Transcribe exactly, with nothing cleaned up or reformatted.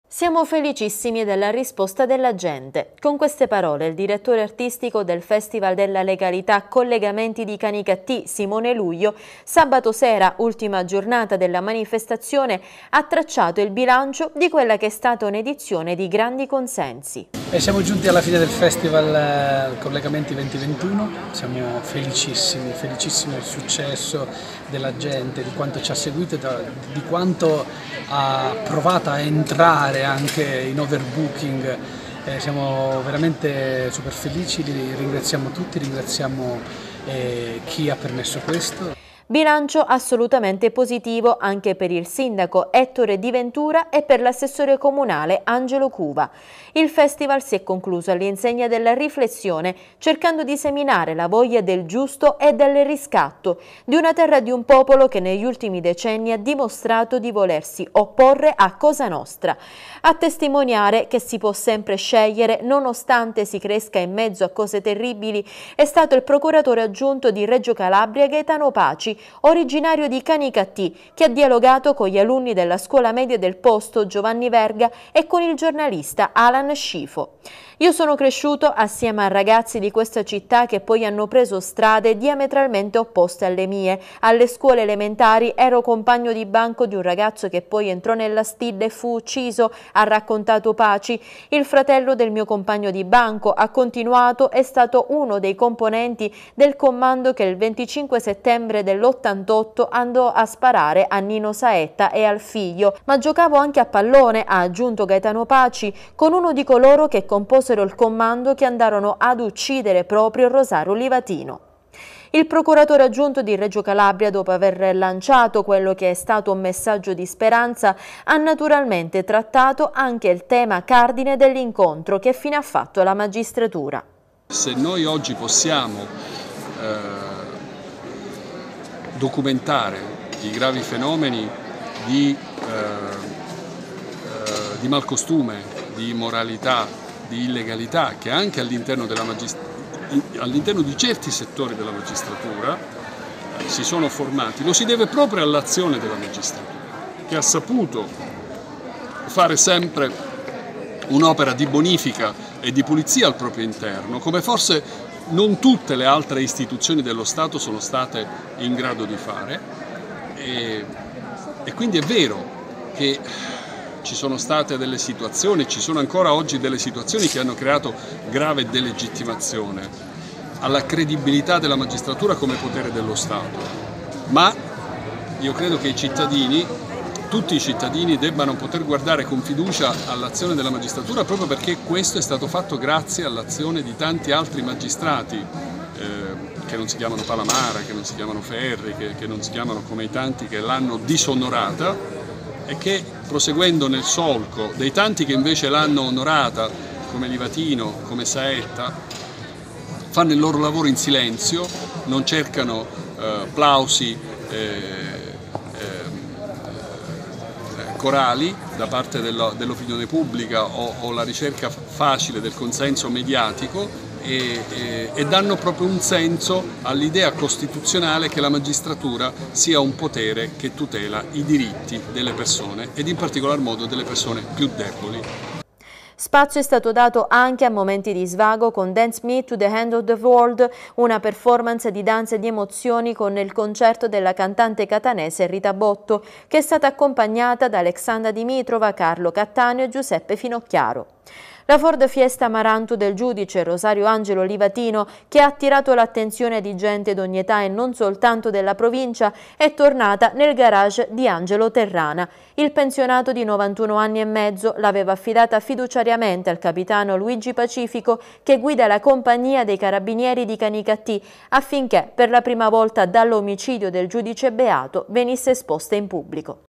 Siamo felicissimi della risposta della gente. Con queste parole il direttore artistico del Festival della Legalità Collegamenti di Canicattì, Simone Luglio, sabato sera, ultima giornata della manifestazione, ha tracciato il bilancio di quella che è stata un'edizione di grandi consensi. E siamo giunti alla fine del Festival Collegamenti duemilaventuno, siamo felicissimi, felicissimi del successo della gente, di quanto ci ha seguito e di quanto ha provato a entrare anche in overbooking. Eh, siamo veramente super felici, ringraziamo tutti, ringraziamo eh, chi ha permesso questo. Bilancio assolutamente positivo anche per il sindaco Ettore Di Ventura e per l'assessore comunale Angelo Cuva. Il festival si è concluso all'insegna della riflessione, cercando di seminare la voglia del giusto e del riscatto di una terra, di un popolo che negli ultimi decenni ha dimostrato di volersi opporre a Cosa Nostra, a testimoniare che si può sempre scegliere nonostante si cresca in mezzo a cose terribili. È stato il procuratore aggiunto di Reggio Calabria Gaetano Paci, originario di Canicattì, che ha dialogato con gli alunni della scuola media del posto Giovanni Verga e con il giornalista Alan Scifo. Io sono cresciuto assieme a ragazzi di questa città che poi hanno preso strade diametralmente opposte alle mie. Alle scuole elementari ero compagno di banco di un ragazzo che poi entrò nella stilla e fu ucciso, ha raccontato Paci. Il fratello del mio compagno di banco, ha continuato, è stato uno dei componenti del comando che il venticinque settembre dell'ottantotto andò a sparare a Nino Saetta e al figlio. Ma giocavo anche a pallone, ha aggiunto Gaetano Paci, con uno di coloro che composero il comando che andarono ad uccidere proprio Rosario Livatino. Il procuratore aggiunto di Reggio Calabria, dopo aver lanciato quello che è stato un messaggio di speranza, ha naturalmente trattato anche il tema cardine dell'incontro. Che fine ha fatto la magistratura? Se noi oggi possiamo eh, documentare i gravi fenomeni di, eh, eh, di malcostume, di immoralità, di illegalità che anche all'interno della magistratura, all'interno di certi settori della magistratura eh, si sono formati, lo si deve proprio all'azione della magistratura, che ha saputo fare sempre un'opera di bonifica e di pulizia al proprio interno, come forse non tutte le altre istituzioni dello Stato sono state in grado di fare. E, e quindi è vero che ci sono state delle situazioni, ci sono ancora oggi delle situazioni che hanno creato grave delegittimazione alla credibilità della magistratura come potere dello Stato. Ma io credo che i cittadini, tutti i cittadini, debbano poter guardare con fiducia all'azione della magistratura, proprio perché questo è stato fatto grazie all'azione di tanti altri magistrati eh, che non si chiamano Palamara, che non si chiamano Ferri, che, che non si chiamano come i tanti che l'hanno disonorata, e che, proseguendo nel solco dei tanti che invece l'hanno onorata, come Livatino, come Saetta, fanno il loro lavoro in silenzio, non cercano eh, plausi eh, eh, corali da parte dell'opinione pubblica o, o la ricerca facile del consenso mediatico, e, e, e danno proprio un senso all'idea costituzionale che la magistratura sia un potere che tutela i diritti delle persone ed in particolar modo delle persone più deboli. Spazio è stato dato anche a momenti di svago con Dance Me to the End of the World, una performance di danza e di emozioni con il concerto della cantante catanese Rita Botto, che è stata accompagnata da Alexandra Dimitrova, Carlo Cattaneo e Giuseppe Finocchiaro. La Ford Fiesta Amaranto del giudice Rosario Angelo Livatino, che ha attirato l'attenzione di gente d'ogni età e non soltanto della provincia, è tornata nel garage di Angelo Terrana. Il pensionato di novantuno anni e mezzo l'aveva affidata fiduciariamente al capitano Luigi Pacifico, che guida la compagnia dei carabinieri di Canicattì, affinché per la prima volta dall'omicidio del giudice Beato venisse esposta in pubblico.